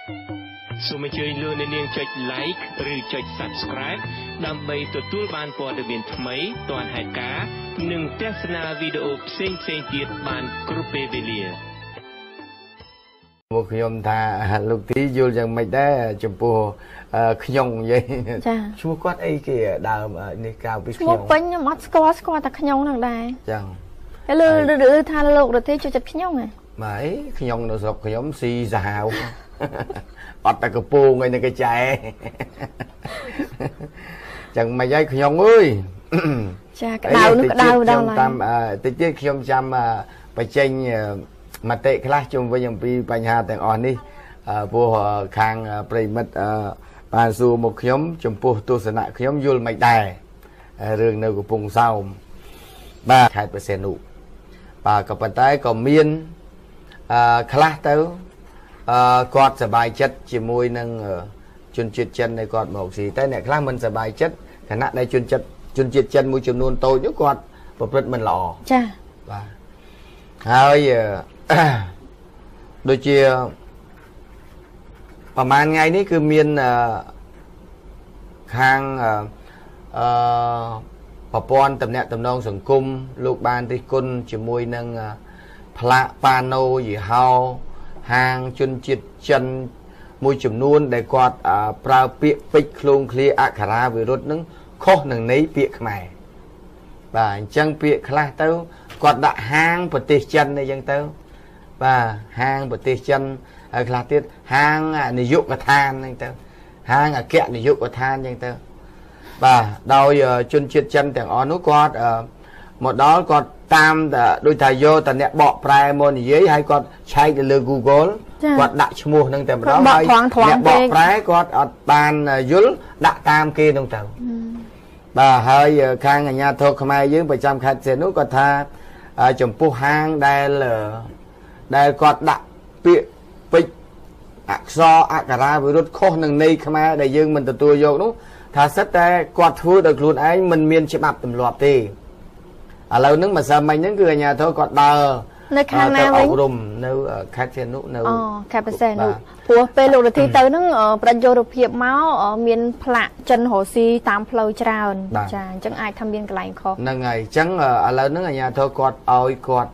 សូមអញ្ជើញលោកអ្នកនាងចុច like ឬចុច subscribe ដើម្បីទទួលបានព័ត៌មានថ្មីទាន់ហេតុការណ៍និងទស្សនាវីដេអូផ្សេងៗទៀតបានគ្រប់ពេលវេលាមកខ្ញុំថាលោកទីយល់យ៉ាងម៉េចដែរចំពោះខ្ញុំនិយាយឈ្មោះគាត់អីគេដើមនេះក្រៅពីខ្ញុំឈ្មោះពេញខ្ញុំអត់ស្គាល់តែខ្ញុំហ្នឹងដែរចឹងហើយលើថាលោករទេជួយចិត្តខ្ញុំហ៎ម៉េចខ្ញុំនៅស្រុកខ្ញុំស៊ីសាហាវអត់តែកពងឯនេះគេចែចឹងមិនហើយខ្ញុំអើយចាក្តៅនឹងក្តៅដល់ហើយតាមតិចទៀតខ្ញុំចាំបញ្ចេញមតិខ្លះជុំវិញអំពីបញ្ហាទាំងអស់នេះព្រោះខាងប្រិមិត្តបានសួរមកខ្ញុំចំពោះទស្សនៈខ្ញុំយល់មិនដែររឿងនៅកំពង់សោមបាទខេត្តបរសេនុបាទក៏ប៉ុន្តែក៏មានខ្លះទៅគាត់សប្បាយចិត្តជាមួយនឹងជនជាតិចិនដែលគាត់មកស៊ីតែអ្នកខ្លះមិនសប្បាយចិត្តខណៈដែលជនជាតិចិនមួយចំនួនតូចគាត់ប្រព្រឹត្តមិនល្អចាបាទហើយដូចជាប្រហែលថ្ងៃនេះគឺមានខាងប្រព័ន្ធតំណែងតំណងសង្គមលោកបានរិះគន់ជាមួយនឹងផ្លាកប៉ាណូយីហោហាងជនជាតិចិនមួយចំនួនដែលគាត់ប្រើពាក្យពេចន៍ឃ្លោងឃ្លាអក្ខរាវិរុទ្ធនឹងខុសនឹងន័យពាក្យខ្មែរបាទអញ្ចឹងពាក្យខ្លះទៅគាត់ដាក់ហាងប្រទេសចិនអីចឹងទៅបាទហាងប្រទេសចិនហើយខ្លះទៀតហាងនាយកដ្ឋានហ្នឹងទៅហាងអគ្គនាយកដ្ឋានចឹងទៅបាទដោយជនជាតិចិនទាំងអស់នោះគាត់មកដល់គាត់តាមដូចថាយកតអ្នកបកប្រែមកនិយាយហើយគាត់ឆែកទៅលើ Google គាត់ដាក់ឈ្មោះហ្នឹងតែម្ដងហើយអ្នកបកប្រែគាត់អត់បានយល់ដាក់តាមគេហ្នឹងទៅបាទហើយខាងអាជ្ញាធរខ្មែរយើងប្រចាំខេត្តសៀននោះគាត់ថាចំពោះហាងដែលគាត់ដាក់ពាក្យពេចន៍អក្សរអក្ខរាវិរុទ្ធខុសនឹងន័យខ្មែរដែលយើងមិនទទួលយកនោះថាសិតតែគាត់ធ្វើដោយខ្លួនឯងមិនមានច្បាប់ទម្លាប់ទេឥឡូវហ្នឹងម្សិលមិញហ្នឹងគឺអាជ្ញាធរគាត់ដើរនៅខាងណាវិញអប់រំនៅខេត្តសៀននោះនៅខេត្តបរសេនុព្រោះពេលលោករទ្ធីទៅហ្នឹងប្រតិយុទ្ធភាពមកមានផ្លាកចិនរស់ស៊ីតាមផ្លូវច្រើនចាអញ្ចឹងអាចថាមានកន្លែងខុសហ្នឹងហើយអញ្ចឹងឥឡូវហ្នឹងអាជ្ញាធរគាត់ឲ្យគាត់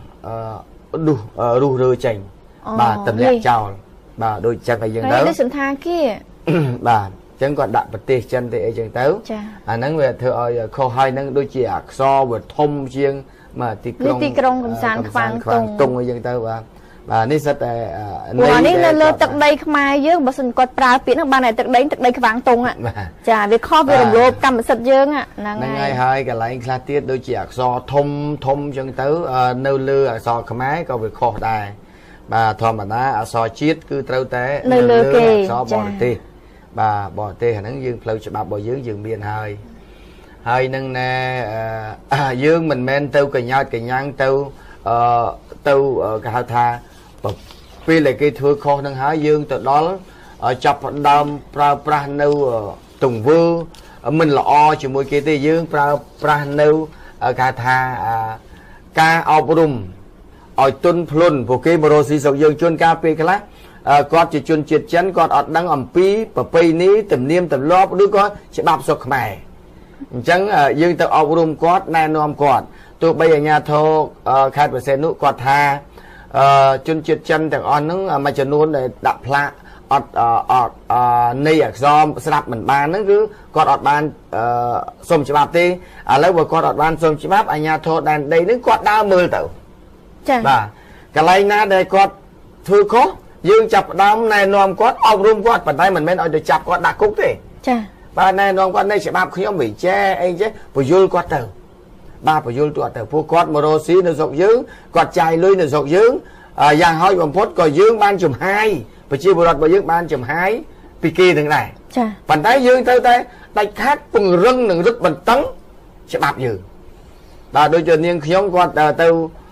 រុះរើចេញបាទតម្លាក់ចោលបាទដូចចឹងឲ្យយើងទៅនេះសន្តាគារបាទចឹងគាត់ដាក់ប្រទេសចិនទេអីចឹងទៅអាហ្នឹងវាធ្វើឲ្យខុសហើយហ្នឹងដូចជាអក្សរវាធំជាងមកទីក្រុងកំសាន្តខ្វាងតុងអីចឹងទៅបាទនេះសិតតែនេះនៅលើទឹកដីខ្មែរយើងបើសិនគាត់ប្រើពាក្យហ្នឹងបានតែទឹកដីខ្វាងតុងចាវាខុសវារំលោភកម្មសិទ្ធិយើងហ្នឹងហើយកន្លែងខ្លះទៀតដូចជាអក្សរធំចឹងទៅនៅលើអក្សរខ្មែរក៏វាខុសដែរបាទធម្មតាអក្សរជាតិគឺត្រូវតែនៅលើអក្សរបរទេសបាទបរទេសអាហ្នឹងយើងផ្លូវច្បាប់របស់យើងមានហើយនឹងណែយើងមិនមែនទៅកញ្ញោតកញ្ញាំងទៅគេហៅថាពេលដែលគេធ្វើខុសនឹងហើយយើងទៅដល់ចាប់ផ្ដើមប្រើប្រាស់នៅទង្វើមិនល្អជាមួយគេទេយើងប្រើប្រាស់នៅគេថាការអប់រំឲ្យទុនភ្លុនព្រោះគេមករស់ស៊ីស្រុកយើងជួនកាលពេលខ្លះគាត់ជាជនជាតិចិនគាត់អត់ដឹងអំពីប្រពៃណីទំនៀមទម្លាប់ឬក៏ច្បាប់ស្រុកខ្មែរអញ្ចឹងយើងទៅអប់រំគាត់ណែនាំគាត់ទោះបីអាជ្ញាធរខេត្តបរសេនុគាត់ថាជនជាតិចិនទាំងអស់ហ្នឹងមួយចំនួនដែលដាក់ផ្លាកអត់នៃអក្សរស្រាប់មិនបានហ្នឹងគឺគាត់អត់បានសុំច្បាប់ទេឥឡូវបើគាត់អត់បានសុំច្បាប់អាជ្ញាធរដែនដីហ្នឹងគាត់ដើរមើលទៅចា៎បាទកន្លែងណាដែលគាត់ធ្វើខុសយើងចាប់ផ្ដើមណែនាំគាត់អប់រំគាត់ប៉ុន្តែមិនមែនឲ្យទៅចាប់គាត់ដាក់គុកទេចា៎បាទណែនាំគាត់នៃច្បាប់ខ្ញុំវិចេអីចេះពយល់គាត់ទៅបាទពយល់គាត់ទៅពួកគាត់មករស់ស៊ីនៅស្រុកយើងគាត់ចាយលុយនៅស្រុកយើងយ៉ាងហោចបំផុតក៏យើងបានចំហាយប្រជាពលរដ្ឋរបស់យើងបានចំហាយពីគេទាំងដែរចា៎ប៉ុន្តែយើងត្រូវតែដាច់ខាតពង្រឹងនិងរឹតបន្តឹងច្បាប់យើងបាទដូចជានាងខ្ញុំគាត់ទៅ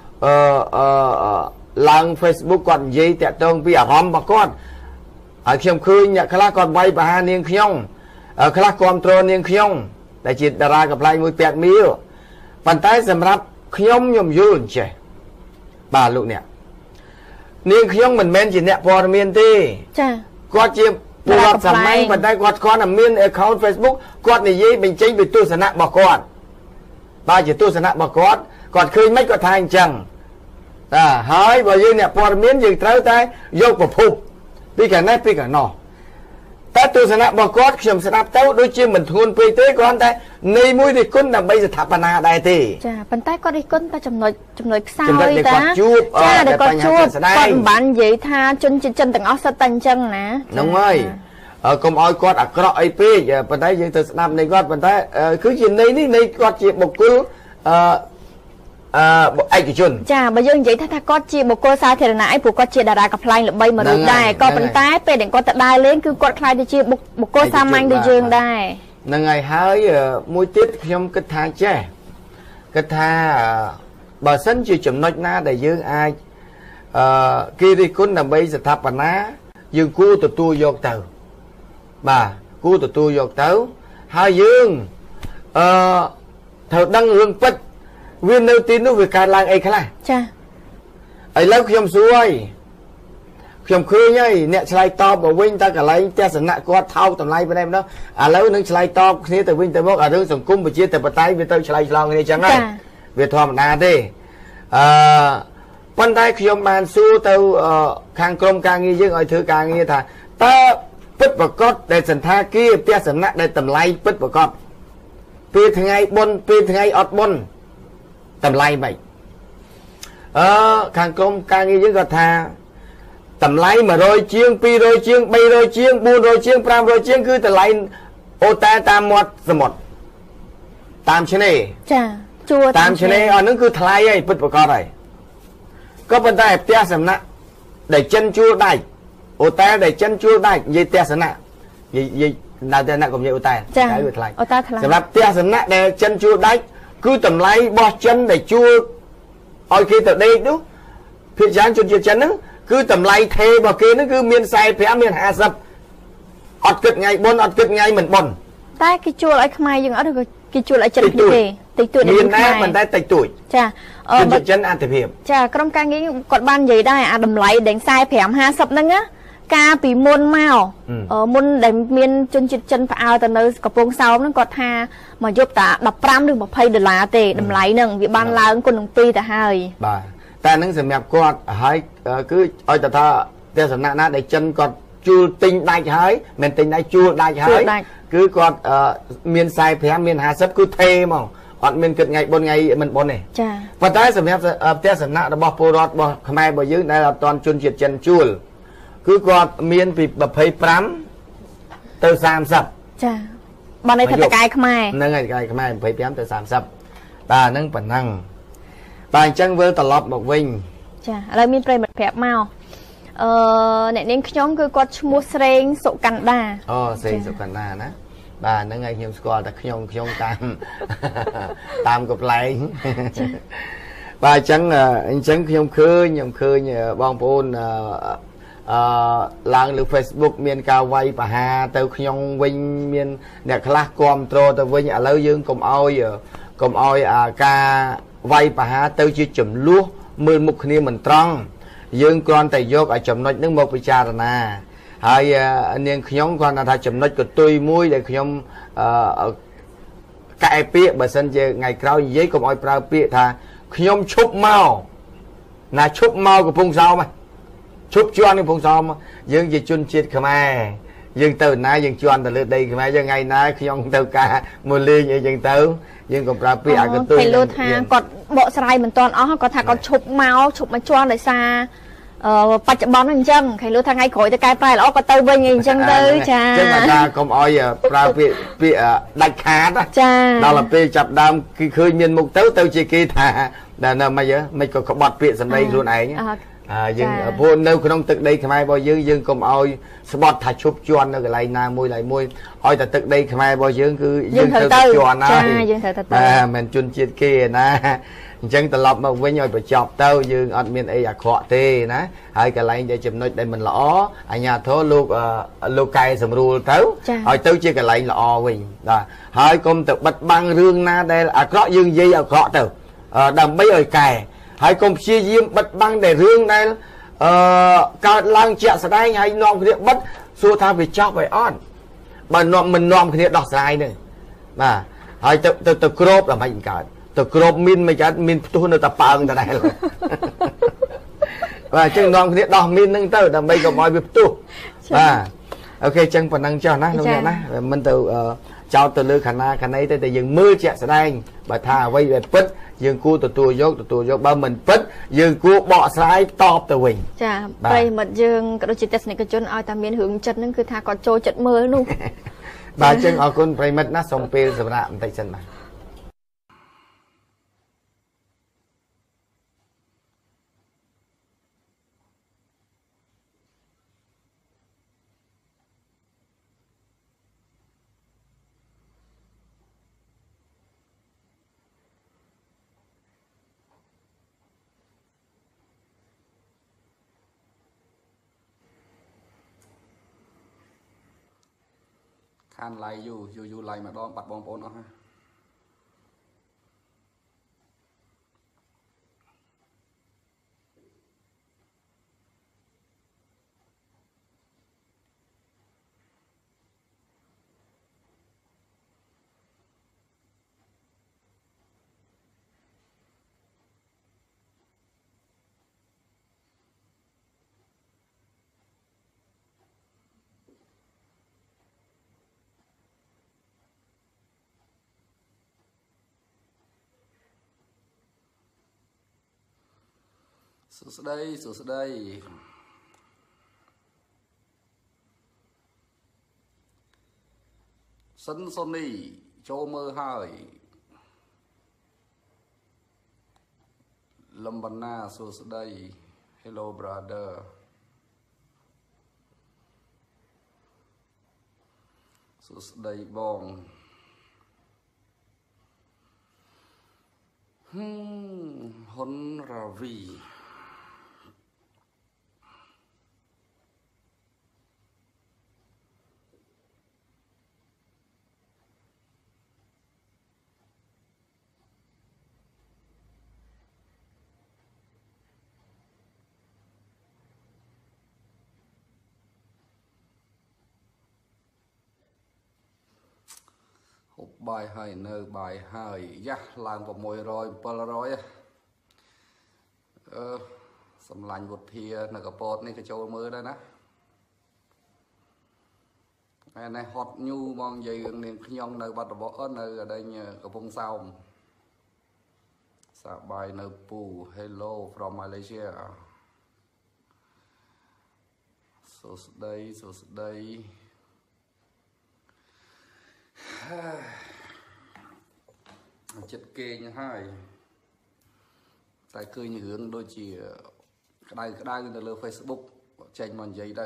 ឡើង Facebook គាត់និយាយតាក់ទងពីអារម្មណ៍របស់គាត់ហើយខ្ញុំឃើញអ្នកខ្លះគាត់វាយប្រហារនាងខ្ញុំខ្លះគ្រប់គ្រងនាងខ្ញុំដែលជាតារាកំប្លែងមួយពាក់មៀលប៉ុន្តែសម្រាប់ខ្ញុំយល់អញ្ចេះបាទលោកអ្នកនាងខ្ញុំមិនមែនជាអ្នកព័ត៌មានទេចាគាត់ជាពលរដ្ឋសាមញ្ញប៉ុន្តែគាត់គាត់មាន account Facebook គាត់និយាយបញ្ចេញពីទស្សនៈរបស់គាត់បើជាទស្សនៈរបស់គាត់គាត់ឃើញមិនគាត់ថាអញ្ចឹងតាហើយបើយើងអ្នកព័ត៌មានយើងត្រូវតែយកប្រភពពីកណេះពីកណោះតែទស្សនៈរបស់គាត់ខ្ញុំស្ដាប់ទៅដូចជាមិនធ្ងន់ពេកទេគ្រាន់តែនៃមួយរិះគន់ដើម្បីស្ថាបនាដែរទេចាប៉ុន្តែគាត់រិះគន់តែចំណុចខ្សោយតាចាគាត់ជួបគាត់មិនបាននិយាយថាជនជាតិចិនទាំងអស់សិតតែអញ្ចឹងណាហ្នឹងហើយកុំឲ្យគាត់អាក្រក់អីពេកប៉ុន្តែយើងទៅស្ដាប់នៃគាត់ប៉ុន្តែគឺជានៃនេះនៃគាត់ជាបុគ្គលឯកជនចាបើយើងនិយាយថាគាត់ជាបុគ្គលសាធារណៈអីព្រោះគាត់ជាតារាកំ pl ល្បីមួយរូបដែរក៏ប៉ុន្តែពេលដែលគាត់ទៅដើរលេងគឺគាត់ខ្លាចទៅជាបុគ្គលសាមញ្ញដូចយើងដែរហ្នឹងហើយហើយមួយទៀតខ្ញុំគិតថាចេះគិតថាបើសិនជាចំណុចណាដែលយើងអាចគេរិះគន់ដើម្បីស្ថាបនាយើងគួរទទួលយកទៅបាទគួរទទួលយកទៅហើយយើងត្រូវដឹងរឿងពិតវានៅទីនោះវាកើតឡើងអីខ្លះចាឥឡូវខ្ញុំសួរហើយខ្ញុំឃើញហើយអ្នកឆ្លើយតបមកវិញតើកន្លែងទស្សនៈគាត់ថោកតម្លៃប៉ុណ្ណេះម្ដងឥឡូវនឹងឆ្លើយតបគ្នាទៅវិញទៅមកអារឿងសង្គមប្រជាធិបតេយ្យវាទៅឆ្លើយឆ្លងគ្នាចឹងហើយវាធម្មតាទេប៉ុន្តែខ្ញុំបានសួរទៅខាងក្រុមការងារយើងឲ្យធ្វើការងារថាតើពិតប្រកបដែលសន្តាគារទស្សនៈដែលតម្លៃពិតប្រកបពេលថ្ងៃបុណ្យពេលថ្ងៃអត់បុណ្យតម្លៃមិនខាងក្រុមការងារយើងគាត់ថាតម្លៃ100ជាង200ជាង300ជាង400ជាង500ជាងគឺតម្លៃអូតែតាមមាត់សមុទ្រតាមឆ្នេរចាជួតាមឆ្នេរអានឹងគឺថ្លៃហើយពិតប្រកបហើយក៏ប៉ុន្តែផ្ទះសំណាក់ដែលចិនជួលដាច់អូតែដែលចិនជួលដាច់និយាយផ្ទះសំណាក់និយាយនៅតែអ្នកកុំនិយាយអូតែហើយវាថ្លៃអូតែថ្លៃសម្រាប់ផ្ទះសំណាក់ដែលចិនជួលដាច់គឺតម្លៃរបស់ចិនដែលជួលឲ្យគេទៅដេកនោះភាគច្រើនជនជាតិចិនហ្នឹងគឺតម្លៃថេរបស់គេហ្នឹងគឺមាន45មាន50អត់គិតថ្ងៃបុណ្យអត់គិតថ្ងៃមិនបុណ្យតែគេជួលឲ្យខ្មែរយើងអត់ឬក៏គេជួលឲ្យចិនគ្នាទេតិចតួចមានដែរប៉ុន្តែតិចតួចចាជនជាតិចិនអន្តរភាពចាក្រុមការងារគាត់បាននិយាយដែរអាតម្លៃដេញ45 50ហ្នឹងណាកាលពីមុនមកមុនដែលមានជនជាតិចិនផ្អើលទៅនៅកំពង់សោមហ្នឹងគាត់ថាមកយប់តា15ឬ$20ទេតម្លៃហ្នឹងវាបានឡើងគុណនឹង2ទៅហើយបាទតែហ្នឹងសម្រាប់គាត់ហើយគឺឲ្យតែថាទស្សនៈណាដែលចិនគាត់ជួលទិញដាច់ហើយមិនទិញដាច់ជួលដាច់ហើយគឺគាត់មាន45មាន50គឺថេហ្មងអត់មានគិតថ្ងៃបុណ្យថ្ងៃមិនបុណ្យទេចាប៉ុន្តែសម្រាប់ទស្សនៈរបស់ពលរដ្ឋរបស់ខ្មែររបស់យើងដែលអត់ទាន់ជនជាតិចិនជួលគឺគាត់មានពី25ទៅ30ចាបើន័យថាតកែខ្មែរហ្នឹងហើយតកែខ្មែរ25ទៅ30បាទហ្នឹងប៉ុណ្ណឹងបាទអញ្ចឹងវិលត្រឡប់មកវិញចាឥឡូវមានប្រិយមិត្តប្រាប់មកអ្នកនាងខ្ញុំគឺគាត់ឈ្មោះស្រេងសុកណ្ដាអូស្រេងសុកណ្ដាណាបាទហ្នឹងហើយខ្ញុំស្គាល់តែខ្ញុំតាមកំ pl បាទអញ្ចឹងខ្ញុំឃើញបងប្អូនឡើងលើ Facebook មានការវាយប្រហារទៅខ្ញុំវិញមានអ្នកខ្លះគ្រប់គ្រងទៅវិញឥឡូវយើងកុំឲ្យការវាយប្រហារទៅជាចំនួនមើលមុខគ្នាមិនត្រង់យើងគ្រាន់តែយកឲ្យចំណុចហ្នឹងមកពិចារណាហើយនាងខ្ញុំគ្រាន់តែថាចំណុចកតុយមួយដែលខ្ញុំកែពាក្យបើសិនជាថ្ងៃក្រោយនិយាយកុំឲ្យប្រើពាក្យថាខ្ញុំឈប់មកណាឈប់មកកំពង់សោមឈប់ជន់កំពង់សោមយើងជាជនជាតិខ្មែរយើងទៅណាយើងជន់ទៅលើដីខ្មែរយើងថ្ងៃណាខ្ញុំទៅការមួយលេងអីចឹងទៅយើងក៏ប្រើពាក្យអកតុយពេលថាគាត់បកស្រាយមិនទាន់អស់គាត់ថាគាត់ឈប់មកជន់ដោយសារបច្ចុប្បន្នហ្នឹងអញ្ចឹងគេលើថាថ្ងៃក្រោយទៅកែប្រែល្អក៏ទៅវិញអីអញ្ចឹងទៅចាអញ្ចឹងថាកុំឲ្យប្រើពាក្យដាច់ខាតចាដល់ពេលចាប់ដើមគឺឃើញមានមុខទៅជាគេថាដែលនៅមិនក៏ក្បត់ពាក្យសម្ដីខ្លួនឯងយើងព្រោះនៅក្នុងទឹកដីខ្មែររបស់យើងកុំឲ្យស្បត់ថាឈប់ជន់នៅកន្លែងណាមួយឡើយមួយឲ្យតែទឹកដីខ្មែររបស់យើងគឺយើងត្រូវទៅជន់ហើយយើងត្រូវទៅមិនជនជាតិគេណាអញ្ចឹងត្រឡប់មកវិញឲ្យបញ្ចប់ទៅយើងអត់មានអីអាក្រក់ទេណាហើយកន្លែងដែលចំណុចដែលមិនល្អអាជ្ញាធរលោកកែសម្រួលទៅឲ្យទៅជាកន្លែងល្អវិញបាទហើយកុំទៅបិទបាំងរឿងណាដែលអាក្រក់យើងនិយាយអាក្រក់ទៅដើម្បីឲ្យកែហើយកុំព្យាយាមបិទបាំងតែរឿងដែលកើតឡើងជាក់ស្ដែងហើយនាំគ្នាបិទសួរថាវាចប់ហើយអត់បើនាំមិននាំគ្នាដោះស្រាយនឹងបាទហើយទៅគ្របដល់មិនកើតទៅគ្របមានមិនកើតមានផ្ទុះនៅតែប៉ើងដដែលបាទអញ្ចឹងនាំគ្នាដោះមាននឹងទៅដើម្បីកុំឲ្យវាផ្ទុះបាទអូខេអញ្ចឹងប៉ុណ្ណឹងចុះណាលោកអ្នកណាមិនទៅចោតទៅលើខាងណាខាងណីទេតែយើងមើលជាក់ស្ដែងបើថាអ្វីដែលពិតយើងគួរទទួលយកបើមិនពិតយើងគួរបកស្រាយតបទៅវិញចាប្រិមិត្តយើងក៏ដូចជាទស្សនិកជនឲ្យតែមានរឿងចិត្តហ្នឹងគឺថាគាត់ចូលចិត្តមើលនោះបាទអញ្ចឹងអរគុណប្រិមិត្តណាសូមពេលសម្រាប់បន្តិចសិនបាទខានឡាយយូរឡាយម្ដងបាត់បងប្អូនអស់ហើយសួស្ដីសិនសុនីចូលមើលហើយលំបណ្ណាសួស្ដី Hello brother សួស្ដីបងហ៊ុនរាវីហូបបាយហើយនៅបាយហើយយ៉ាឡើង600 700សំឡាញ់វុធានៅកពតនេះក៏ចូលមើលដែរណាហើយនេះហត់ញូមកនិយាយរឿងនាងខ្ញុំនៅបាត់ដំបងនៅឯកំពង់សោមសប្បាយនៅពូ Hello from Malaysia សួស្ដីចិត្តគេងហើយតែឃើញរឿងដូចជាក្តៅនៅលើ Facebook ចេញមកនិយាយទៅ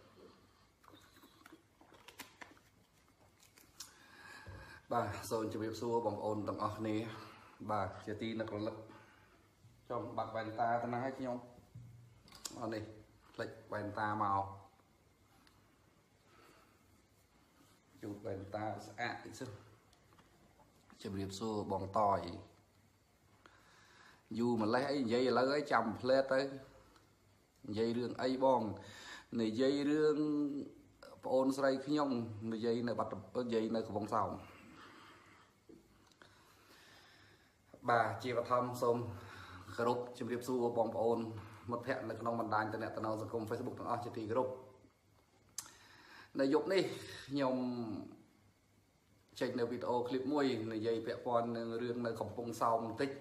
បាទសូមជម្រាបសួរបងប្អូនទាំងអស់គ្នាបាទជាទីនឹករលឹកចំបាត់វ៉ែនតាទៅណាឲ្យខ្ញុំអត់នេះផ្លេចវ៉ែនតាមកជូតវ៉ែនតាស្អាតតិចសិនជម្រាបសួរបងតយយូរម្លេះអីនិយាយឥឡូវអីចាំផ្លែតទៅនិយាយរឿងអីបងនិយាយរឿងប្អូនស្រីខ្ញុំនិយាយនៅបាត់និយាយនៅកំពង់សោមបាទជាបឋមសូមគោរពជម្រាបសួរបងប្អូនមិត្តភ័ក្តិនៅក្នុងបណ្ដាញទំនាក់ទំនងសង្គម Facebook ទាំងអស់ជាទីគោរពនៅយប់នេះខ្ញុំចេញនៅវីដេអូឃ្លីបមួយនិយាយពាក់ព័ន្ធនឹងរឿងនៅកំពង់សោមបន្តិច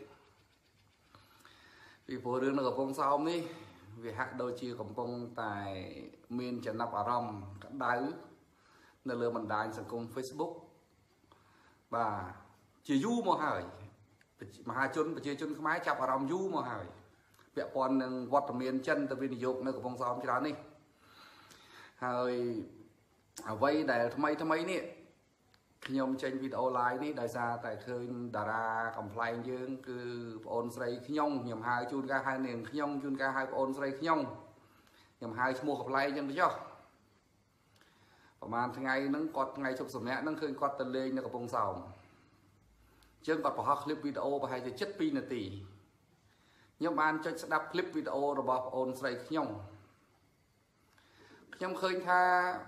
ពីព្រោះរឿងនៅកំពង់សោមនេះវាហាក់ដូចជាកំពុងតែមានចំណាប់អារម្មណ៍ក្តៅនៅលើបណ្ដាញសង្គម Facebook បាទជាយូរមកហើយមហាជនប្រជាជនខ្មែរចាប់អារម្មណ៍យូរមកហើយពាក់ព័ន្ធនឹងវត្តមានចិនទៅវិនិយោគនៅកំពង់សោមច្រើននេះហើយអ្វីដែលថ្មីនេះខ្ញុំចេញវីដេអូ live នេះដោយសារតែឃើញតារាកំ pl ែងយើងគឺប្អូនស្រីខ្ញុំហៅជួនកាលហៅនាងខ្ញុំជួនកាលហៅប្អូនស្រីខ្ញុំហៅឈ្មោះកំ pl ែងអញ្ចឹងទៅចុះប្រហែលថ្ងៃហ្នឹងគាត់ថ្ងៃជប់សម្រាប់ហ្នឹងឃើញគាត់ទៅលេងនៅកំពង់សោមអញ្ចឹងគាត់បង្ហោះคลิปវីដេអូប្រហែលជា7 2នាទីខ្ញុំបានចុចស្ដាប់คลิปវីដេអូរបស់បងអូនស្រីខ្ញុំឃើញថា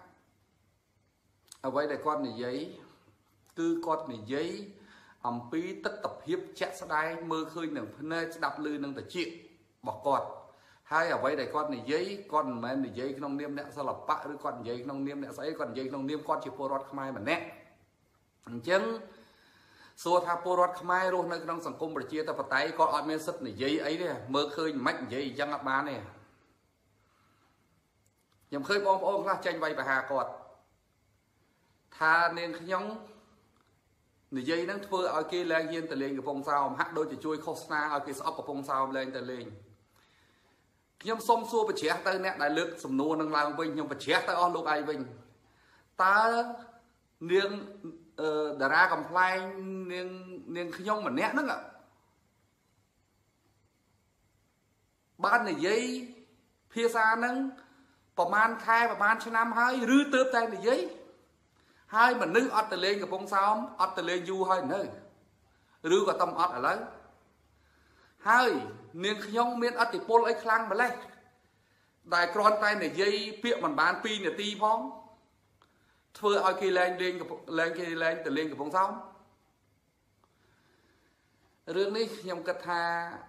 អ្វីដែលគាត់និយាយគឺគាត់និយាយអំពីទស្សនវិជ្ជាជាក់ស្ដែងមើលឃើញនឹងភ្នែកស្ដាប់ឮនឹងត្រចៀករបស់គាត់ហើយអ្វីដែលគាត់និយាយគាត់មិនមែននិយាយក្នុងនាមអ្នកសិល្បៈឬគាត់និយាយក្នុងនាមអ្នកស្អីគាត់និយាយក្នុងនាមគាត់ជាពលរដ្ឋខ្មែរម្នាក់អញ្ចឹងសួរថាពលរដ្ឋខ្មែររស់នៅក្នុងសង្គមប្រជាធិបតេយ្យគាត់អត់មានសិទ្ធិនិយាយអីទេមើលឃើញមិននិយាយអញ្ចឹងអត់បានទេខ្ញុំឃើញបងប្អូនខ្លះចេញវាយប្រហារគាត់ថានាងខ្ញុំនិយាយហ្នឹងធ្វើឲ្យគេលែងហ៊ានទៅលេងកំពង់សោមហាក់ដូចជាជួយឃោសនាឲ្យគេស្អប់កំពង់សោមលែងទៅលេងខ្ញុំសុំសួរបញ្ជ្រះទៅអ្នកដែលលើកសំណួរនឹងឡើងវិញខ្ញុំបញ្ជ្រះទៅអស់លោកឯងវិញតើនាងតារាកំ pl ែងនាងខ្ញុំម្នាក់ហ្នឹងបាននិយាយភាសាហ្នឹងប្រហែលខែប្រហែលឆ្នាំហើយឬទើបតែនិយាយហើយមនុស្សអត់ទៅលេងកំពង់សោមអត់ទៅលេងយូរហើយនៅឬក៏តំអត់ឥឡូវហើយនាងខ្ញុំមានអធិពលអីខ្លាំងម្លេះដែលគ្រាន់តែនិយាយពាក្យមិនបាន2នាទីផងធ្វើឲ្យគេលែងទៅលេងកំពង់សោមរឿងនេះខ្ញុំគិតថា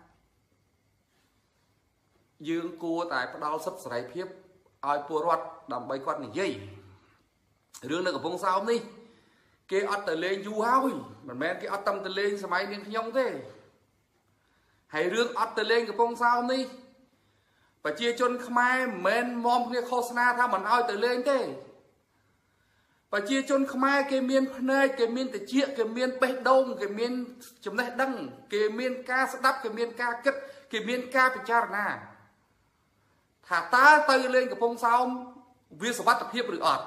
យើងគួរតែផ្ដល់សិទ្ធិសេរីភាពឲ្យពលរដ្ឋដើម្បីគាត់និយាយរឿងនៅកំពង់សោមនេះគេអត់ទៅលេងយូរហើយមិនមែនគេអត់ទៅលេងសម័យនាងខ្ញុំទេហើយរឿងអត់ទៅលេងកំពង់សោមនេះប្រជាជនខ្មែរមិនមែនមមគ្នាឃោសនាថាមិនឲ្យទៅលេងទេប្រជាជនខ្មែរគេមានភ្នែកគេមានត្រចៀកគេមានបេះដូងគេមានចំណេះដឹងគេមានការស្ដាប់គេមានការគិតគេមានការពិចារណាថាតើទៅលេងកំពង់សោមវាសុវត្ថិភាពឬអត់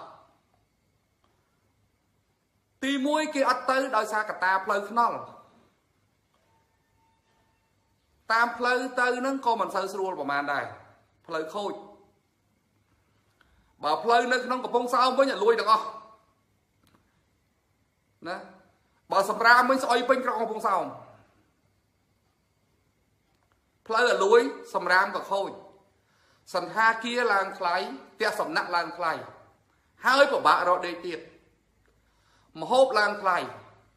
ទី1គេអត់ទៅដោយសារកត្តាផ្លូវថ្នល់តាមផ្លូវទៅហ្នឹងក៏មិនសូវស្រួលប្រហែលដែរផ្លូវខូចបើផ្លូវនៅក្នុងកំពង់សោមវិញលួយទាំងអស់ណាបើសម្រាមវិញស្អុយពេញក្រុងកំពង់សោមផ្លូវលួយសម្រាមក៏ខូចសន្តាគារឡើងថ្លៃផ្ទះសំណាក់ឡើងថ្លៃហើយពិបាករកដេកទៀតម្ហូបឡើងថ្លៃ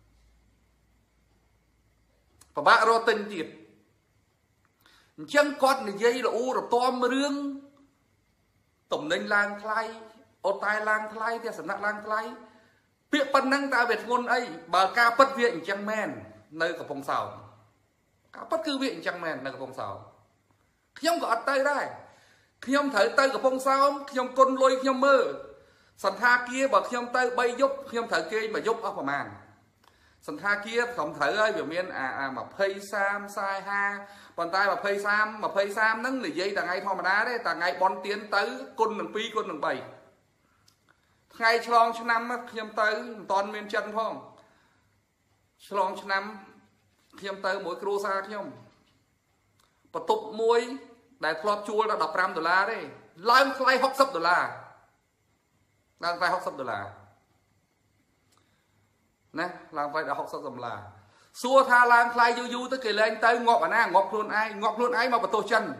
ពិបាករកទិញទៀតអញ្ចឹងគាត់និយាយរអ៊ូរទាំរឿងតំណែងឡើងថ្លៃអូតែឡើងថ្លៃផ្ទះសំណាក់ឡើងថ្លៃពាក្យប៉ុណ្ណឹងតើវាធ្ងន់អីបើការពិតវាអញ្ចឹងមែននៅកំពង់សោមការពិតគឺវាអញ្ចឹងមែននៅកំពង់សោមខ្ញុំក៏អត់ទៅដែរខ្ញុំត្រូវទៅកំពង់សោមខ្ញុំគុណលុយខ្ញុំមើលសន្តាគារបើខ្ញុំទៅ3យប់ខ្ញុំត្រូវគេ1យប់អស់ប្រមាណសន្តាគារខ្ញុំត្រូវហើយវាមាន20 30 40 50ប៉ុន្តែ20 30ហ្នឹងនិយាយតែថ្ងៃធម្មតាទេតែថ្ងៃបន់ទៀនទៅគុណនឹង2គុណនឹង3ថ្ងៃឆ្លងឆ្នាំខ្ញុំទៅមិនតាន់មានចិនផងឆ្លងឆ្នាំខ្ញុំទៅមួយគ្រួសារខ្ញុំបន្ទប់មួយដែលធ្លាប់ជួលដល់$15ទេឡើងថ្លៃ$60ឡើងថ្លៃ$60ណាឡើងថ្លៃដល់$60សួរថាឡើងថ្លៃយូរទៅគេលែងទៅងាប់អាណាងាប់ខ្លួនឯងមកបន្ទោសចិន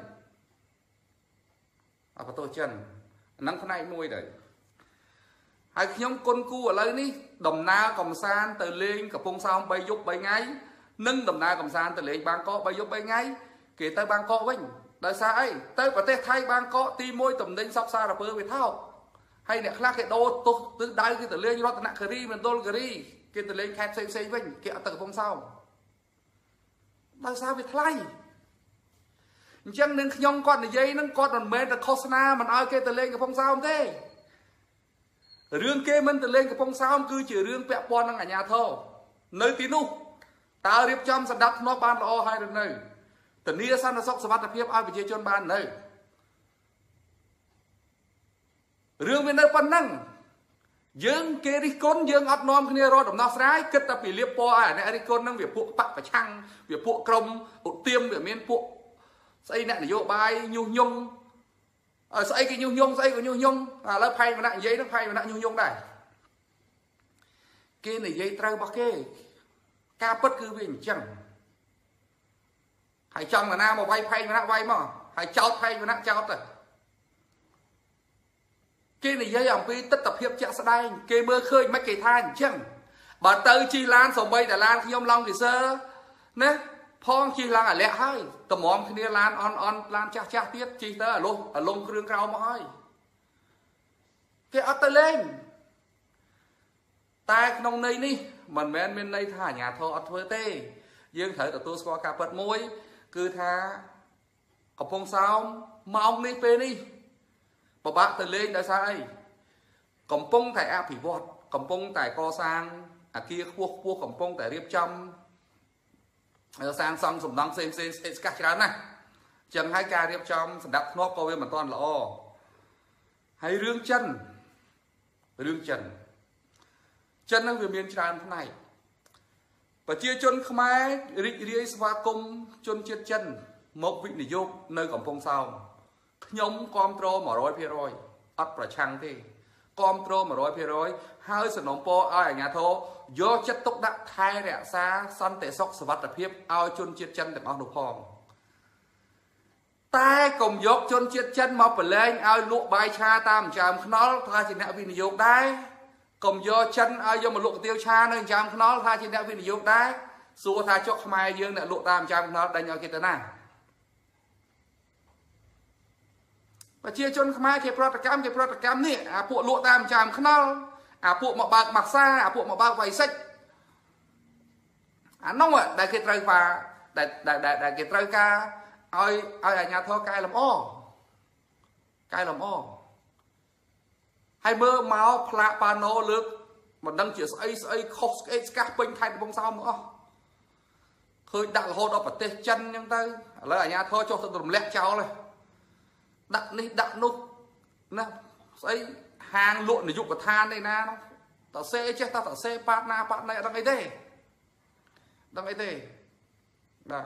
បន្ទោសចិនហ្នឹងផ្នែកមួយទៅហើយខ្ញុំគុណគូឥឡូវនេះដំណើរកំសាន្តទៅលេងកំពង់សោម3យប់3ថ្ងៃនិងដំណើរកំសាន្តទៅលេងបាងកក3យប់3ថ្ងៃគេទៅបាងកកវិញដោយសារអីទៅប្រទេសថៃបាងកកទី1តំណែងសពសារពើវាថោកហើយអ្នកខ្លះគេដូរទោសទិសដៅគេទៅលេងរតនគិរីមណ្ឌលគិរីគេទៅលេងខេត្តផ្សេងវិញគេអត់ទៅកំពង់សោមដោយសារវាថ្លៃអញ្ចឹងនឹងខ្ញុំគាត់និយាយហ្នឹងគាត់មិនមែនតែឃោសនាមិនឲ្យគេទៅលេងកំពង់សោមទេរឿងគេមិនទៅលេងកំពង់សោមគឺជារឿងពាក់ព័ន្ធនឹងអាជ្ញាធរនៅទីនោះតើរៀបចំសម្ដាប់ធ្នាប់បានល្អហើយឬនៅធានាសន្តិសុខសុវត្ថិភាពឲ្យប្រជាជនបាននៅរឿងវានៅប៉ុណ្ណឹងយើងគេរិះគន់យើងអត់នាំគ្នារកដំណោះស្រាយគិតតែពីលៀបពណ៌ឲ្យអ្នករិះគន់ហ្នឹងវាពួកបកប្រឆាំងវាពួកក្រុមឧទាមវាមានពួកស្អីអ្នកនយោបាយញុះញង់ស្អីគេញុះញង់ស្អីក៏ញុះញង់ឥឡូវផែនវណ្ណៈនិយាយហ្នឹងផែនវណ្ណៈញុះញង់ដែរគេនិយាយត្រូវរបស់គេការពិតគឺវាអញ្ចឹងហហើយចង់ណាមកវាយផែងណាវាយមកហើយចោតផែងណាចោតទៅគេនិយាយអំពីទស្សនភាពជាក់ស្ដែងគេមើលឃើញមិនគេថាអញ្ចឹងបើទៅជិះឡានសំបីតែឡានខ្ញុំឡង់គីសើណាផងជិះឡើងអាលាក់ហើយតម្រាំគ្នាឡានអន់ឡានចាស់ទៀតជិះទៅអាលុងគ្រឿងក្រៅមកហើយគេអត់ទៅលេងតែក្នុងន័យនេះមិនមែនមានន័យថាអាជ្ញាធរអត់ធ្វើទេយើងត្រូវទទួលស្គាល់ការពិតមួយគឺថាកំពង់សោមម៉ោងនេះពេលនេះពិបាកទៅលេងដោយសារអីកំពុងតែអភិវឌ្ឍកំពុងតែកសាងអគារខ្ពស់កំពុងតែរៀបចំសាងសង់សំណង់ផ្សេងស្កាស់ច្រើនណាស់ចឹងហើយការរៀបចំសម្ដាប់ធ្នាប់ក៏វាមិនទាន់ល្អហើយរឿងចិនហ្នឹងវាមានច្រើនផ្នែកប្រជាជនខ្មែររីករាយស្វាគមន៍ជនជាតិចិនមកវិនិយោគនៅកំពង់សោមខ្ញុំគ្រប់គ្រង 100% អត់ប្រឆាំងទេគ្រប់គ្រង 100% ហើយសំណូមពរឲ្យអាជ្ញាធរយកចិត្តទុកដាក់ថែរក្សាសន្តិសុខសុវត្ថិភាពឲ្យជនជាតិចិនទាំងអស់នោះផងតែកុំយកជនជាតិចិនមកប្រឡែងឲ្យលក់បាយឆាតាមចាមខ្នល់ថាជាអ្នកវិនិយោគដែរកុំយកចិនឲ្យយកមកលក់កាទៀវឆានៅចាមខ្នល់ថាជាអ្នកវិនិយោគដែរសួរថាចុកខ្មែរយើងអ្នកលក់តាមចាមខ្នល់ដេញឲ្យគេទៅណាប្រជាជនខ្មែរគេប្រតិកម្មនេះអាពួកលក់តាមចាមខ្នល់អាពួកមកបើកម៉ាក់សាអាពួកមកបើកវ៉ៃសិចអានោះដែលគេត្រូវដែលគេត្រូវការឲ្យអាជ្ញាធរកែលម្អហើយមើលមកផ្លាកប៉ាណូលើកមិនដឹងជាស្អីខុសស្អេកស្កាស់ពេញខេត្តកំពង់សោមអស់ឃើញដាក់រហូតដល់ប្រទេសចិនអញ្ចឹងទៅឥឡូវអាជ្ញាធរចុះទៅរំលែកចោលហើយដាក់នេះដាក់នោះណាស្អីហាងលក់នាយកដ្ឋានឯណាតើសេចេះតើសេប៉ាតណាប៉ាតណៃអត់ដឹងអីទេបាទ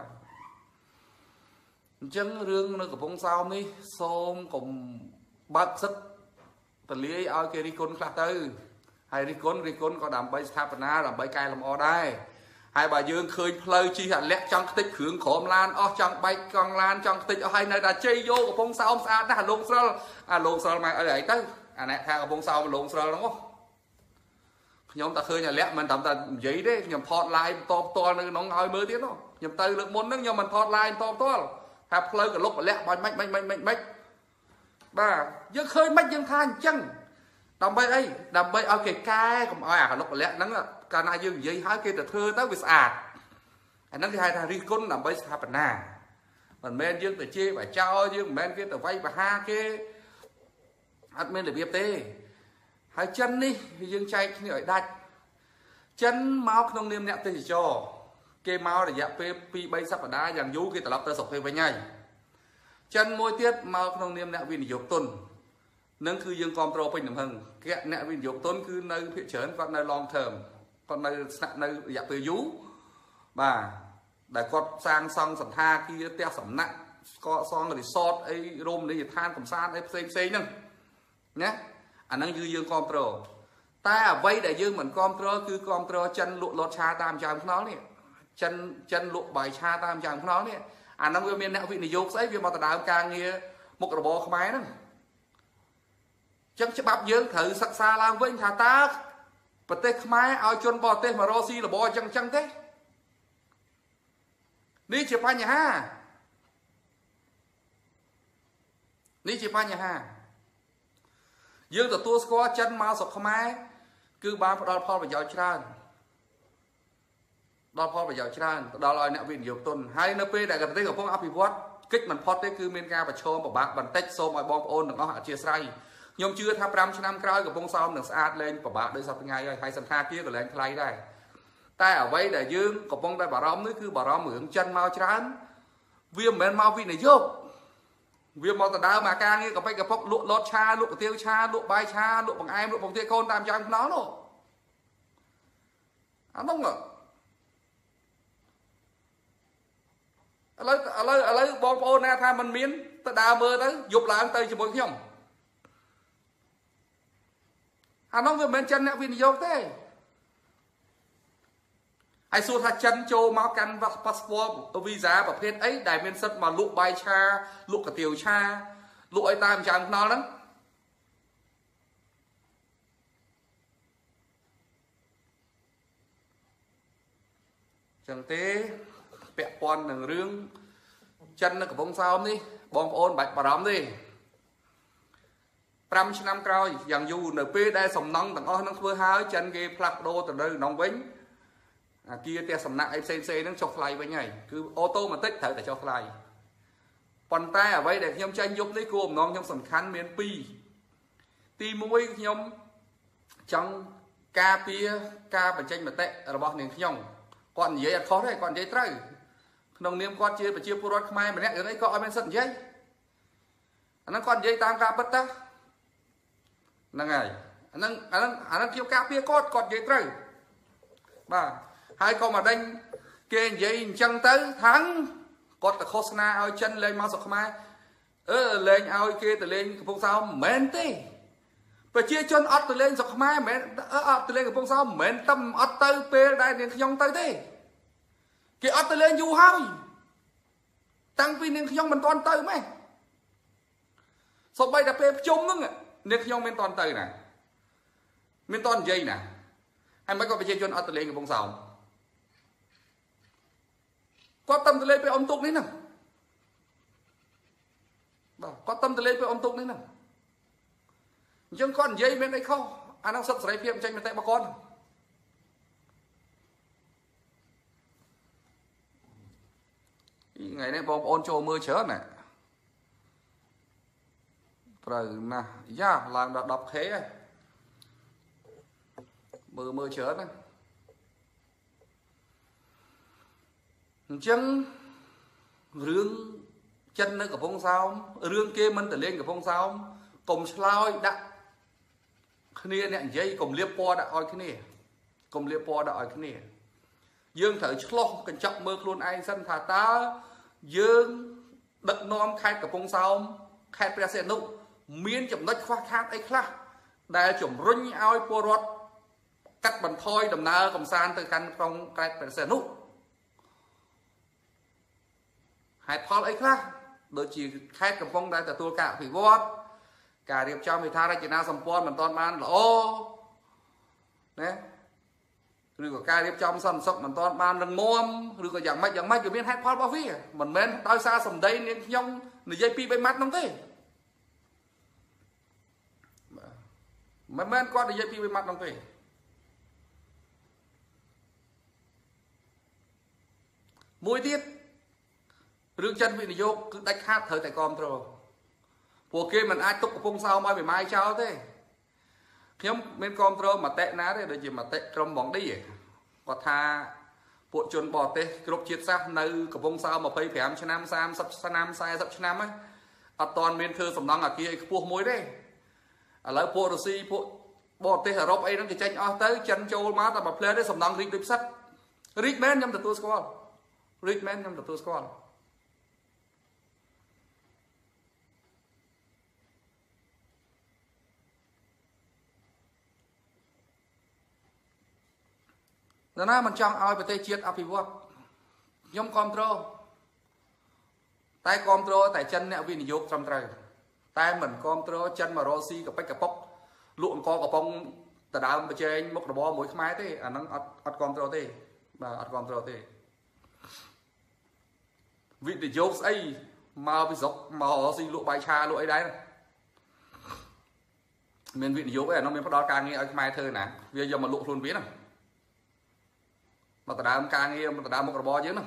អញ្ចឹងរឿងនៅកំពង់សោមនេះសូមកុំបើកសិទ្ធទលាយឲ្យគេរិះគន់ខ្លះទៅហើយរិះគន់ក៏ដើម្បីស្ថាបនាដើម្បីកែលម្អដែរហើយបើយើងឃើញផ្លូវជិះអាលាក់ចង់ខ្ទេចគ្រឿងក្រមឡានអស់ចង់បែកកង់ឡានចង់ខ្ទេចអស់ហើយនៅតែជ័យយកកំពង់សោមស្អាតណាស់អាលោកស្រុលមកអីទៅអាអ្នកថាកំពង់សោមលោកស្រុលហ្នឹងខ្ញុំតែឃើញអាលាក់មិនត្រឹមតែនិយាយទេខ្ញុំថត live បន្តផ្ទាល់នៅក្នុងឲ្យមើលទៀតនោះខ្ញុំទៅលើកមុនហ្នឹងខ្ញុំមិនថត live បន្តផ្ទាល់ថាផ្លូវកលុកអាលាក់បាញ់មិនបាទយើងឃើញមិនយើងថាអញ្ចឹងដើម្បីអីដើម្បីឲ្យគេកែកុំឲ្យអាកលុកអាលាក់ហ្នឹងកាលណាយើងនិយាយឲ្យគេទៅធ្វើទៅវាស្អាតអាហ្នឹងគេហៅថារិះគន់ដើម្បីស្ថាបនាមិនមែនយើងទៅជេរបើចោលយើងមិនមែនគេទៅវាយបហាគេអត់មានរបៀបទេហើយចិននេះយើងចែកគ្នាឲ្យដាច់ចិនមកក្នុងនាមអ្នកទេសចរគេមករយៈពេល 2-3 សប្តាហ៍យ៉ាងយូរគេត្រឡប់ទៅស្រុកគេវិញហើយចិនមួយទៀតមកក្នុងនាមអ្នកវិនិយោគទុននឹងគឺយើងគ្រប់គ្រងពេញទំហឹងគេអ្នកវិនិយោគទុនគឺនៅភាគច្រើនគាត់នៅ long term គាត់នៅស្នាក់នៅរយៈពេលយូរបាទដែលគាត់សាងសង់សន្តាគារផ្ទះសំណាក់កសងរីសតអីរមណីយដ្ឋានកំសាន្តអីផ្សេងហ្នឹងណាអាហ្នឹងគឺយើងគ្រប់គ្រងតែអ្វីដែលយើងមិនគ្រប់គ្រងគឺគ្រប់គ្រងចិនលក់លតឆាតាមចាមខ្នល់នេះចិនលក់បាយឆាតាមចាមខ្នល់នេះអាហ្នឹងវាមានអ្នកវិនិយោគស្អីវាមកដណ្ដើមការងារមុខរបរខ្មែរហ្នឹងចឹងច្បាប់យើងត្រូវសិក្សាឡើងវិញថាតើប្រទេសខ្មែរឲ្យជនបរទេសមករកស៊ីរបរចឹងទេនេះជាបញ្ហាយើងទទួលស្គាល់ចិនមកស្រុកខ្មែរគឺបានផ្ដល់ផលប្រយោជន៍ច្រើនដល់ឲ្យអ្នកវិនិយោគទុនហើយនៅពេលដែលប្រទេសកំពុងអភិវឌ្ឍកិច្ចមិនផុតទេគឺមានការប្រឈមពិបាកបន្តិចសូមឲ្យបងប្អូនទាំងអស់អធិស្ឋានខ្ញុំជឿថា5ឆ្នាំក្រោយកំពង់សោមនឹងស្អាតលែងពិបាកដោយសប្តាហ៍ថ្ងៃហើយសន្តាគារក៏លែងថ្លៃដែរតែអ្វីដែលយើងកំពុងតែបារម្ភនេះគឺបារម្ភរឿងចិនមកច្រើនវាមិនមែនមកវិនិយោគវាមកដណ្ដើមអាការងារកប៉ិចកប៉ុកលក់លតឆាលក់កាទៀវឆាលក់បាយឆាលក់បង្អែមលក់បង្គាកូនតាមចាមខ្នល់នោះអានោះឥឡូវបងប្អូនណាថាมันមានទៅដើរមើលទៅយប់ឡើងទៅជាមួយខ្ញុំអានោះវាមិនមែនចិនអ្នកវិនិយោគទេហើយសួរថាចិនចូលមកកាន់ passport visa ប្រភេទអីដែលមានសិទ្ធិមកលក់បាយឆាលក់កាទៀវឆាលក់អីតាមចាំខ្នល់ហ្នឹងចឹងទេពាក់ព័ន្ធនឹងរឿងចិននៅកំពង់សោមនេះបងប្អូនបាច់បារម្ភទេ5ឆ្នាំក្រោយយ៉ាងយូរនៅពេលដែលសំណង់ទាំងអស់នឹងធ្វើហើយចិនគេផ្លាស់ប្ដូរទៅនៅក្នុងវិញអាគារផ្ទះសំណាក់អីផ្សេងហ្នឹងចុះថ្លៃវិញហើយគឺអូតូម៉ាទិកត្រូវតែចុះថ្លៃប៉ុន្តែអ្វីដែលខ្ញុំចាញ់យប់នេះគោលបំណងខ្ញុំសំខាន់មាន2ទី1ខ្ញុំចង់ការពារការបញ្ចេញមតិរបស់នាងខ្ញុំគាត់និយាយអត់ខុសទេគាត់និយាយត្រូវក្នុងនាមគាត់ជាប្រជាពលរដ្ឋខ្មែរម្នាក់យ៉ាងនេះក៏អត់មានសិទ្ធិនិយាយអាហ្នឹងគាត់និយាយតាមការពិតតាហ្នឹងហើយអាហ្នឹងខ្ញុំការពារគាត់និយាយត្រូវបាទហើយក៏មកដេញគេនិយាយអញ្ចឹងទៅថាំងគាត់ទៅឃោសនាឲ្យចិនលេងមកស្រុកខ្មែរលេងឲ្យគេទៅលេងកំពង់សោមមិនមែនទេប្រជាជនអត់ទៅលេងស្រុកខ្មែរមិនមែនអត់ទៅលេងកំពង់សោមមិនមែនតែអត់ទៅពេលដែលនាងខ្ញុំទៅទេគេអត់ទៅលេងយូរហើយតាំងពីនាងខ្ញុំមិនទាន់ទៅម៉េះសូម្បីតែពេលប្រជុំហ្នឹងនាងខ្ញុំមិនទាន់ទៅណាមិនទាន់និយាយណាហើយមិនក៏ប្រជាជនអត់ទៅលេងកំពង់សោមគាត់តំទៅលេងពេលអ៊ំទុកនេះហ្នឹងបាទគាត់តំទៅលេងពេលអ៊ំទុកនេះហ្នឹងអញ្ចឹងគាត់និយាយមានអីខុសអាហ្នឹងសិទ្ធិសេរីភាពចេញមតិរបស់គាត់ថ្ងៃនេះបងប្អូនចូលមើលច្រើនណាត្រូវណាស់យ៉ាឡើងដល់ 10k ហើយមើលច្រើនណាអញ្ចឹងរឿងចិននៅកំពង់សោមរឿងគេមិនទៅលេងកំពង់សោមកុំឆ្លើយដាក់គ្នាអ្នកនិយាយកុំលៀបពណ៌ដាក់ឲ្យគ្នាកុំលៀបពណ៌ដាក់ឲ្យគ្នាយើងត្រូវឆ្លោះកញ្ចក់មើលខ្លួនឯងសិនថាតើយើងដឹកនាំខេត្តកំពង់សោមខេត្តព្រះសីហនុមានចំណុចខ្វះខាតអីខ្លះដែលជំរុញឲ្យពលរដ្ឋកាត់បន្ថយដំណើរកំសាន្តទៅកាន់ក្រុងខេត្តព្រះសីហនុហេតុផលអីខ្លះដូចជាខេត្តកំពុងដែលទទួលការអភិវឌ្ឍការរៀបចំហេដ្ឋារចនាសម្ព័ន្ធមិនទាន់បានល្អណាឬក៏ការរៀបចំសន្តិសុខមិនទាន់បានរឹងមាំឬក៏យ៉ាងម៉េចវាមានហេតុផលរបស់វាមិនមែនដោយសារសម្ដីនាងខ្ញុំនិយាយពីរបីម៉ាត់នោះទេមិនមែនគាត់និយាយពីរបីម៉ាត់នោះទេមួយទៀតរឿងចិនវិនិយោគគឺដាច់ខាតត្រូវតែគ្រប់គ្រងពួកគេមិនអាចទុកកំពង់សោមឲ្យវាម៉ាយចោលទេខ្ញុំមានគ្រប់គ្រងមតិណាទេដូចជាមតិក្រុមបងឌីគាត់ថាពួកជនបរទេសគ្រប់ជាតិសាសន៍នៅកំពង់សោម25ឆ្នាំ30ឆ្នាំ40ឆ្នាំហ្នឹងអត់ទាន់មានធ្វើសំណង់អាគារឲ្យខ្ពស់មួយទេឥឡូវពួករុស្ស៊ីពួកបរទេសអឺរ៉ុបអីហ្នឹងគេចេញអស់ទៅចិនចូលមកតែមួយផ្លែទេសំណង់រីកដូចផ្សិតរីកមែនខ្ញុំទទួលស្គាល់រីកមែនខ្ញុំទទួលស្គាល់ណាមិនចង់ឲ្យប្រទេសជាតិអភិវឌ្ឍខ្ញុំគ្រប់គ្រងតែគ្រប់គ្រងតែចិនអ្នកវិនិយោគត្រឹមត្រូវតែមិនគ្រប់គ្រងចិនមករកស៊ីកប៉ិចកប៉ុកលក់អង្គកំប៉ុងដដើមប្រជែងមុខរបរមួយខ្មែរទេអាហ្នឹងអត់គ្រប់គ្រងទេបាទអត់គ្រប់គ្រងទេវិនិយោគស្អីមកពីស្រុកមករកស៊ីលក់បាយឆាលក់អីដែរមានវិនិយោគអីអានោះមានផ្ដល់ការងារឲ្យខ្មែរធ្វើណាវាយកមកលក់ខ្លួនវាហ្នឹងមកដដើមការងារមកដដើមមុខរបរយើងហ្នឹង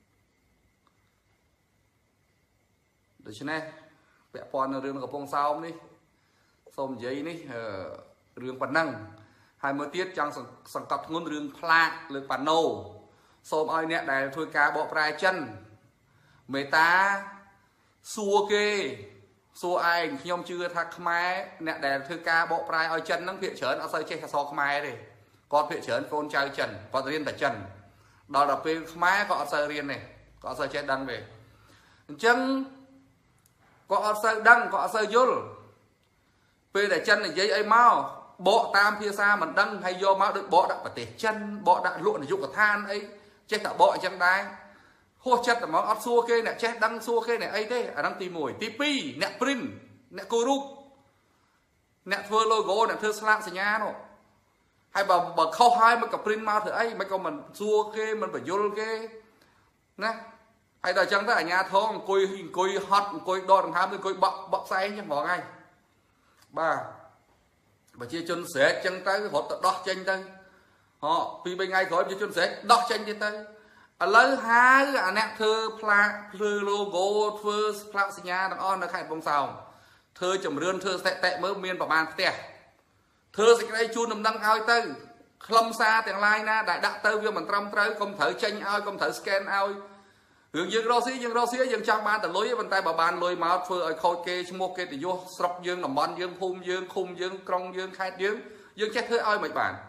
ដូច្នេះពាក់ព័ន្ធនឹងរឿងកំពង់សោមនេះសូមនិយាយនេះរឿងប៉ុណ្ណឹងហើយមួយទៀតចង់សង្កត់ធ្ងន់រឿងផ្លាកលើប៉ាណូសូមឲ្យអ្នកដែលធ្វើការបកប្រែចិនមេត្តាសួរគេសួរឯងខ្ញុំជឿថាខ្មែរអ្នកដែលធ្វើការបកប្រែឲ្យចិនហ្នឹងភាគច្រើនអត់សូវចេះអក្សរខ្មែរទេគាត់ភាគច្រើនកូនចៅចិនគាត់រៀនតែចិនដល់ពេលខ្មែរក៏អត់សូវរៀនទេក៏អត់សូវចេះដឹងទេអញ្ចឹងក៏អត់សូវដឹងក៏អត់សូវយល់ពេលដែលចិននិយាយអីមក bộ tam phía xa mình đăng hay do máu được bộ đã phải chân bộ đã lụa dục của than ấy chết cả bộ chân đai hô chất là máu ấp xua kê nè chết đăng xua kê nè ấy thế đang tìm mùi tivi nè print nè cô rút nè thưa logo nè thưa slap xì nha nó hay bà khâu hai mà cặp print mau thử ấy mấy con mình xua kê mình phải vô kê nè hay là chẳng tới ở nhà thôi coi hot coi đo thằng tham coi bọc say chẳng bỏ ngay bà chia chân sẽ chân tới họ đo chân tới họ vì bên ngay khỏi chia chân sẽ đo chân tới lấy hai nè thơ logo thơ pla xì nha đằng on nó khai bông sào thơ chầm rươn thơ tệ mới miên vào bàn tè thơ sẽ đây chun nằm đăng ao tới lâm xa tiền lai na đại đặt tới việc mình trăm tới không thử tranh ao không thử scan ao hướng dương rô xí dương trang ban tận lối bên tay bà bàn lối máu phơi ở khôi kê mua kê thì vô sọc dương nằm bon dương phum dương khung dương krong dương khai dương chết thơ ao mấy bạn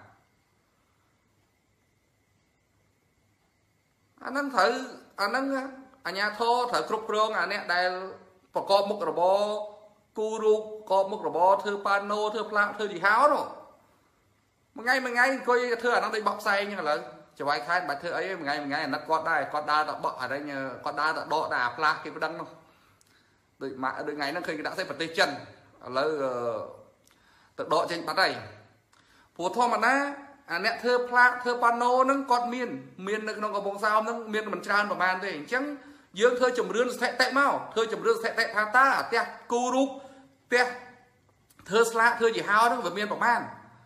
anh nâng thử anh nâng anh nhà thô thử cướp rong anh nè đây có một cái bò curu có một cái bò thơ pano thơ pla thơ gì háo rồi một ngày coi thơ anh đang đi bọc say như là cho vài khai bài thơ ấy một ngày nó có đa đã bọ ở đây có đa đã đọ đà pla cái đăng không đợi ngày nó khi đã thấy bật tay chân là tự đọ trên bắt đây phổ thông mà ná anh nè thơ pla thơ pano nó còn miên nó có bông sao nó miên mình tràn vào bàn thế chẳng dương thơ chầm rươn sẽ tệ mau thơ chầm rươn sẽ tệ tha ta te curu te thơ sla thơ gì hao đó và miên vào bàn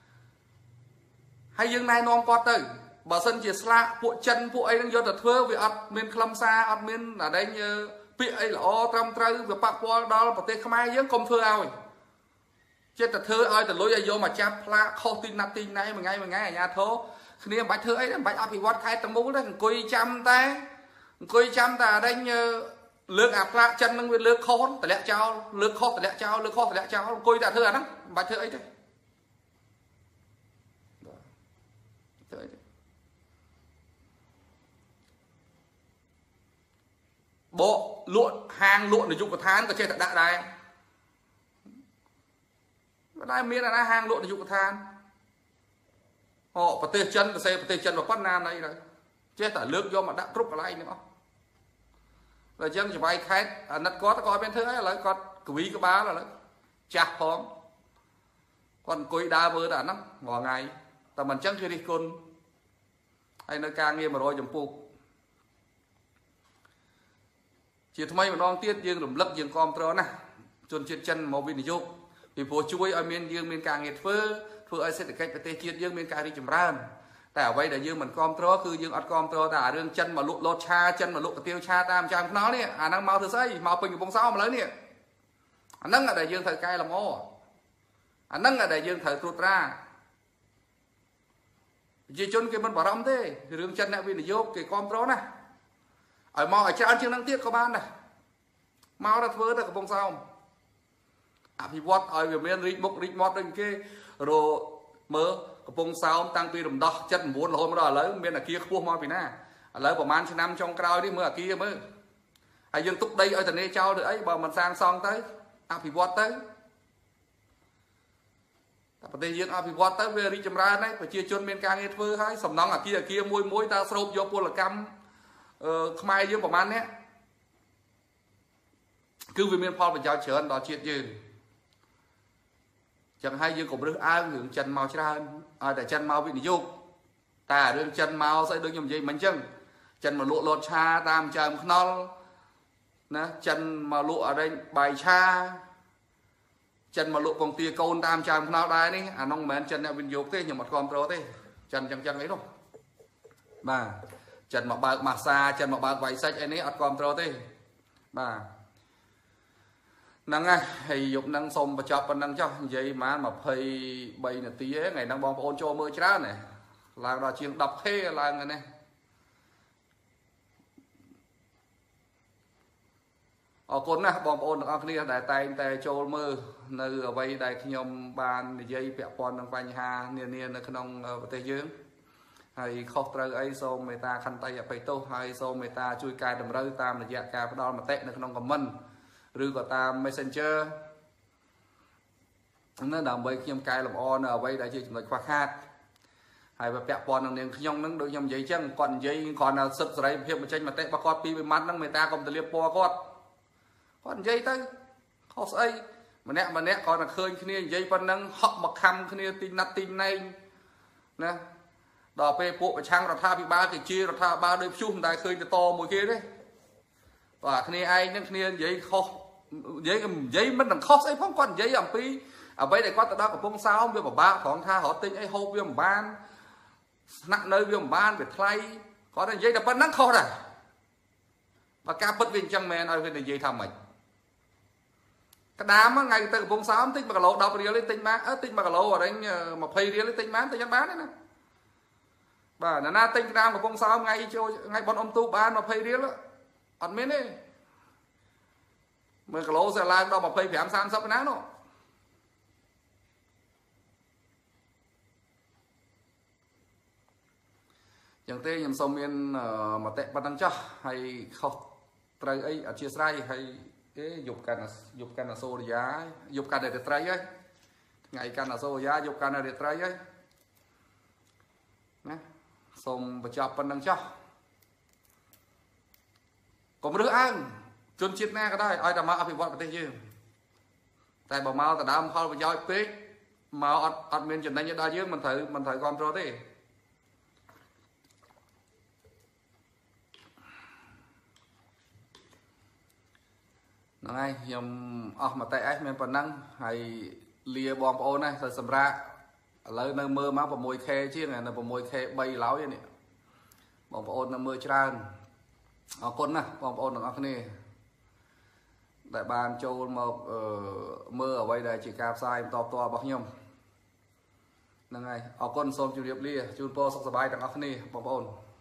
hay dương này non có tới bà sân chỉ sla phụ chân phụ ấy đang do thật thơ vì ọt miên khâm xa ọt miên ở đây như bị ấy là o trăm trâu và bạc qua đó là tê khmai dương công thơ ao chết thật thơ ơi từ lối ra vô mà cha pla không tin nát tin này mà ngay ở nhà thô khi bạch thơ ấy bạch ọt thì quát khai tầm mũ đấy coi chăm ta ở đây lược áp la chân năng nguyên lược khó tại lẽ trao lược khó tại lẽ trao coi ta thơ đó bạch thơ ấy đấy bộ luộn hàng luộn để dùng của than có chơi thật đại đây đây miễn là hàng luộn để dùng của than họ và tê chân vào quát nam đây rồi chết tại lược do mà đã rút vào lại nữa rồi chân chỉ vay khách nát có ta coi bên thứ ấy là con quý cái bá là chặt phóng còn coi đa bơ đã nắm ngỏ ngày ta mình chẳng khi đi con hay nơi ca nghe mà rồi chấm phụ chỉ thay mà non tiết dương lùm lấp dương con trơn nè chôn chết chân màu viên dục vì phố chuối ở miền dương miền ca nghe phơ ở sẽ được cách tê chiết dương miền ca đi chấm ranแต่ vậy là dương mình con trơคือdương ọt con trơแต่ เรื่อง chân mà lụt lột cha chân mà lụt tiêu cha tam cha nó nè năng mau thử xây mau pin bông sao mà lấy nè năng là đại dương thời cay làm ô năng là đại dương thời tuột ra chỉ chôn cái mình bảo rắm thế รื่องchân này vì là vô cái con trơ nè ở mau ở cha chương năng tiết có ban này mau ra vỡ được bông sao thì vót ở về miền rít mót đừng kia rồi mơ cái bông sao tăng tuy đồng đo chất muốn là hôm đó lấy miền là kia khua mò vì na lấy bảo man năm trong cào đi mưa ở kia mới hay dương túc đây ở thành đây trao được ấy bảo mình sang xong tới thì vót tới bây giờ thì vót tới về đi chấm ra đấy phải chia chôn miền ca nghe thưa hay sầm nóng ở kia môi ta sâu vô pol là cam khmai dương bảo man nhé cứ vì miền phong phải chào chờ đó chuyện gì chẳng hay dương cũng được ai hưởng chân màu ra để chân màu bị dục ta đương chân màu sẽ được nhầm gì mình chân chân mà lụa lột cha tam chân non nè chân mà lụa ở đây bài cha chân mà lụa bằng tia côn tam chân non đây đi nông mến chân bị dục thế nhưng mà con trâu thế chân ấy đâu mà chân mà bạc massage chân mà bạc váy sách ấy ở con trâu thế mà năng hay dục năng xôm và chọc năng cho vậy mà phơi bay là tí ấy ngày năng bom ôn cho mưa chán này là đò chiên đập thế là người này ở con nè bom ôn được ăn kia đại tay cho mưa nơi ở vây đại khi nhom bàn dây bẹo con đang vay ha niên ở trong tây dương hay khóc trời ấy xô người ta khăn tay phải tô hay xô người ta chui cài đầm rơi tam là dạ cà đo mà tệ ở trong comment ឬក៏តាម Messenger nó làm vậy khi cài làm on ở vậy đã chơi chúng tôi khoa khát hay và bẹp bòn năng niềng nhông nắng đôi nhom giấy chăng còn giấy còn là sập sấy phim mà tranh mà tệ bà con pi bên mắt năng người ta còn từ liệp po con giấy tới họ xây mà nè còn là khơi kia giấy phân năng họ mặc khăm kia tin nát tin này nè đò pe bộ trang rồi tha bị ba cái chia rồi tha ba đôi chung đại khơi to mùi kia đấy và kia ai nên kia giấy khó giấy mình đằng khó xây phong con giấy làm pi ở đây có từ đó của phong sao với bà khoảng tha họ tinh ấy hô với ban nặng nơi với ban về thay có là giấy đập bắn nắng khó này và cả bất viên chân men ở bên này giấy thầm mình cái đám ngày từ phong sao tinh mà lỗ đọc đi lên tinh má tinh mà lỗ ở đây mà phây đi lên tinh má tinh bán đấy nè và na tinh đam của phong sao ngay cho ngay bọn ông tu ban mà phây đi đó ăn miếng đi mà lỗ sẽ làm đâu mà phây phải ăn san sắp ná nó chẳng thế nhầm xong miên mà tệ bắt đăng cho hay không trời ấy ở chia sẻ hay cái dục can là xô giá dục can để trái ấy ngày can là xô giá dục can để trái ấy nè xong và chọc bắt đăng cho có một đứa ăn chôn chết nè cái đây ai làm mà phải vợ cái gì tại bảo mau ta đam phao và giỏi pé mà ăn miên chuyện này như đa dương mình thấy con rồi thế ngay nhầm mà tại ấy mình phần năng hay lia bom ô này rồi sầm ra lấy nơi mơ máu vào môi khe chứ này là vào môi khe bay láo vậy nè bom ô nó mưa tràn con nè bom ô nó này đại ban châu mơ ở đây đây chỉ cạp sai to to bọc nhom là ngay con xôm chịu điệp lia chun po sọc sờ bay đằng này bom ô